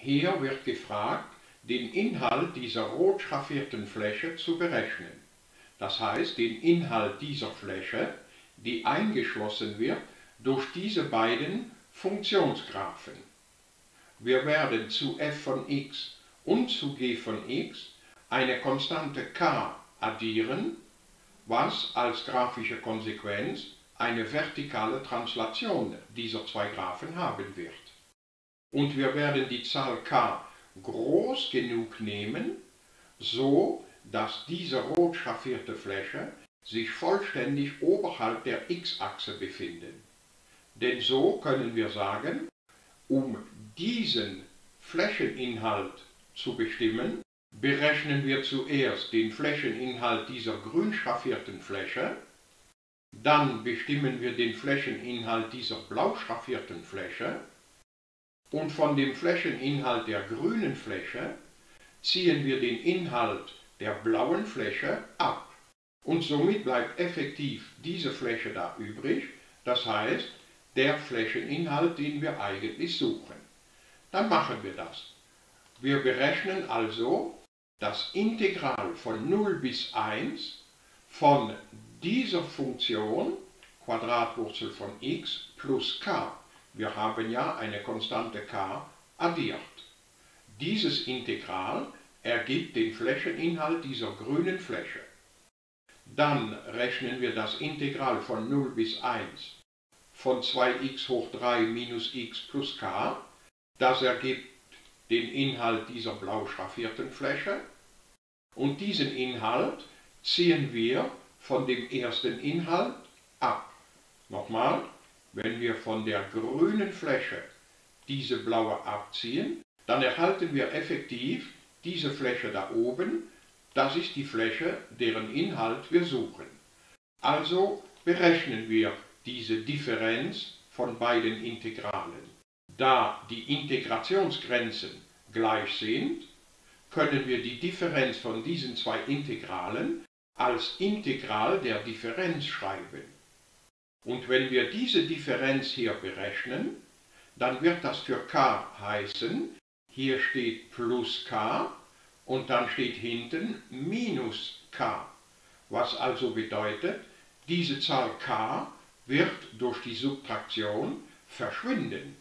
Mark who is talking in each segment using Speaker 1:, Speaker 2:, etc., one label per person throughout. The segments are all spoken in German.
Speaker 1: Hier wird gefragt, den Inhalt dieser rot schraffierten Fläche zu berechnen. Das heißt, den Inhalt dieser Fläche, die eingeschlossen wird durch diese beiden Funktionsgraphen. Wir werden zu f von x und zu g von x eine Konstante k addieren, was als grafische Konsequenz eine vertikale Translation dieser zwei Graphen haben wird. Und wir werden die Zahl k groß genug nehmen, so dass diese rot schraffierte Fläche sich vollständig oberhalb der x-Achse befindet. Denn so können wir sagen, um diesen Flächeninhalt zu bestimmen, berechnen wir zuerst den Flächeninhalt dieser grün schraffierten Fläche, dann bestimmen wir den Flächeninhalt dieser blau schraffierten Fläche und von dem Flächeninhalt der grünen Fläche ziehen wir den Inhalt der blauen Fläche ab. Und somit bleibt effektiv diese Fläche da übrig, das heißt, der Flächeninhalt, den wir eigentlich suchen. Dann machen wir das. Wir berechnen also das Integral von 0 bis 1 von dieser Funktion Quadratwurzel von x plus k. Wir haben ja eine Konstante k addiert. Dieses Integral ergibt den Flächeninhalt dieser grünen Fläche. Dann rechnen wir das Integral von 0 bis 1 von 2x hoch 3 minus x plus k. Das ergibt den Inhalt dieser blau schraffierten Fläche. Und diesen Inhalt ziehen wir von dem ersten Inhalt ab. Nochmal, wenn wir von der grünen Fläche diese blaue abziehen, dann erhalten wir effektiv diese Fläche da oben. Das ist die Fläche, deren Inhalt wir suchen. Also berechnen wir diese Differenz von beiden Integralen. Da die Integrationsgrenzen gleich sind, können wir die Differenz von diesen zwei Integralen als Integral der Differenz schreiben. Und wenn wir diese Differenz hier berechnen, dann wird das für k heißen, hier steht plus k und dann steht hinten minus k, was also bedeutet, diese Zahl k wird durch die Subtraktion verschwinden.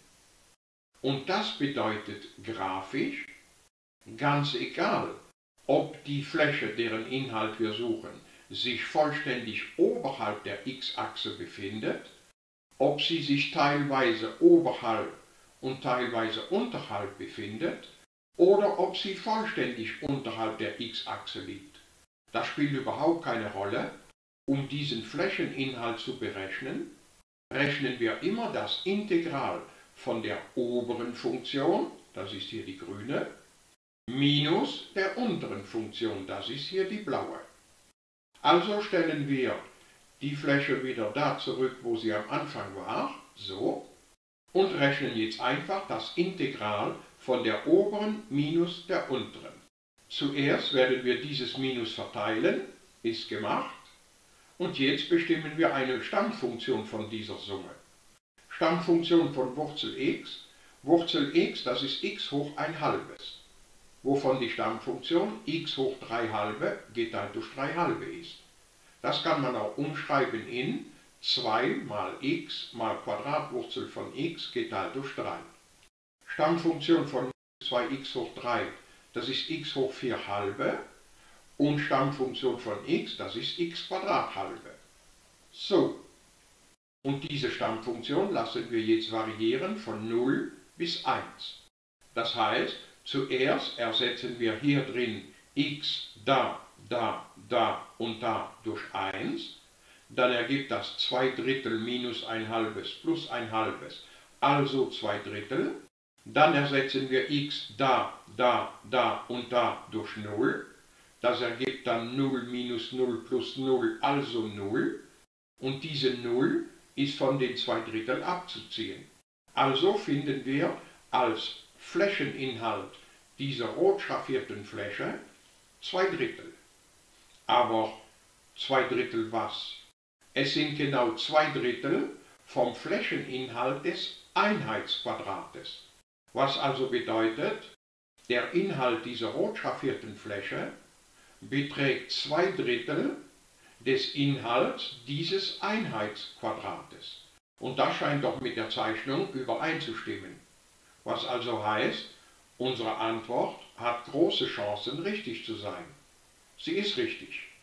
Speaker 1: Und das bedeutet grafisch, ganz egal, ob die Fläche, deren Inhalt wir suchen, sich vollständig oberhalb der x-Achse befindet, ob sie sich teilweise oberhalb und teilweise unterhalb befindet oder ob sie vollständig unterhalb der x-Achse liegt. Das spielt überhaupt keine Rolle. Um diesen Flächeninhalt zu berechnen, rechnen wir immer das Integral von der oberen Funktion, das ist hier die grüne, minus der unteren Funktion, das ist hier die blaue. Also stellen wir die Fläche wieder da zurück, wo sie am Anfang war, so, und rechnen jetzt einfach das Integral von der oberen minus der unteren. Zuerst werden wir dieses Minus verteilen, ist gemacht, und jetzt bestimmen wir eine Stammfunktion von dieser Summe. Stammfunktion von Wurzel x. Wurzel x, das ist x hoch 1/2. Wovon die Stammfunktion x hoch 3 halbe geteilt durch 3 halbe ist. Das kann man auch umschreiben in 2 mal x mal Quadratwurzel von x geteilt durch 3. Stammfunktion von 2x hoch 3, das ist x hoch 4 halbe. Und Stammfunktion von x, das ist x Quadrat halbe. So. Und diese Stammfunktion lassen wir jetzt variieren von 0 bis 1. Das heißt, zuerst ersetzen wir hier drin x da, da, da und da durch 1. Dann ergibt das 2/3 minus 1/2 plus 1/2, also 2/3. Dann ersetzen wir x da, da, da und da durch 0. Das ergibt dann 0 minus 0 plus 0, also 0. Und diese 0 ist von den 2/3 abzuziehen. Also finden wir als Flächeninhalt dieser rot schraffierten Fläche 2/3. Aber 2/3 was? Es sind genau 2/3 vom Flächeninhalt des Einheitsquadrates. Was also bedeutet, der Inhalt dieser rot schraffierten Fläche beträgt 2/3 des Inhalts dieses Einheitsquadrates. Und das scheint doch mit der Zeichnung übereinzustimmen. Was also heißt, unsere Antwort hat große Chancen, richtig zu sein. Sie ist richtig.